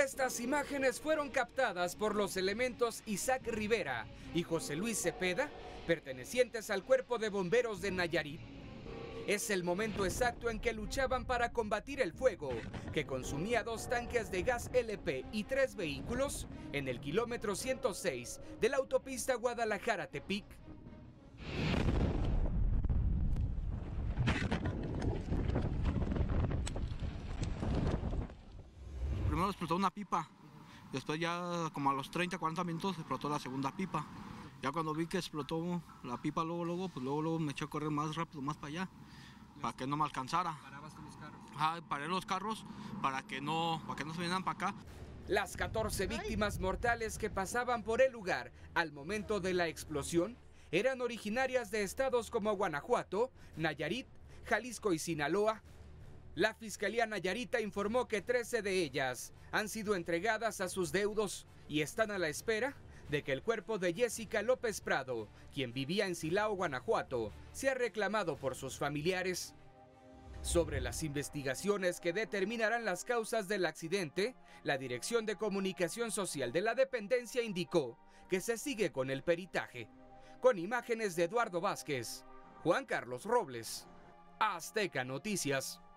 Estas imágenes fueron captadas por los elementos Isaac Rivera y José Luis Cepeda, pertenecientes al Cuerpo de Bomberos de Nayarit. Es el momento exacto en que luchaban para combatir el fuego, que consumía 2 tanques de gas LP y 3 vehículos en el kilómetro 106 de la autopista Guadalajara-Tepic. Primero explotó una pipa, después ya como a los 30-40 minutos explotó la segunda pipa. Ya cuando vi que explotó la pipa, luego me eché a correr más rápido, más para allá, para que no me alcanzara. ¿Parabas tú los carros? Paré los carros para que no se vinieran para acá. Las 14 víctimas mortales que pasaban por el lugar al momento de la explosión eran originarias de estados como Guanajuato, Nayarit, Jalisco y Sinaloa. La Fiscalía Nayarita informó que 13 de ellas han sido entregadas a sus deudos y están a la espera de que el cuerpo de Jessica López Prado, quien vivía en Silao, Guanajuato, sea reclamado por sus familiares. Sobre las investigaciones que determinarán las causas del accidente, la Dirección de Comunicación Social de la dependencia indicó que se sigue con el peritaje. Con imágenes de Eduardo Vázquez, Juan Carlos Robles, Azteca Noticias.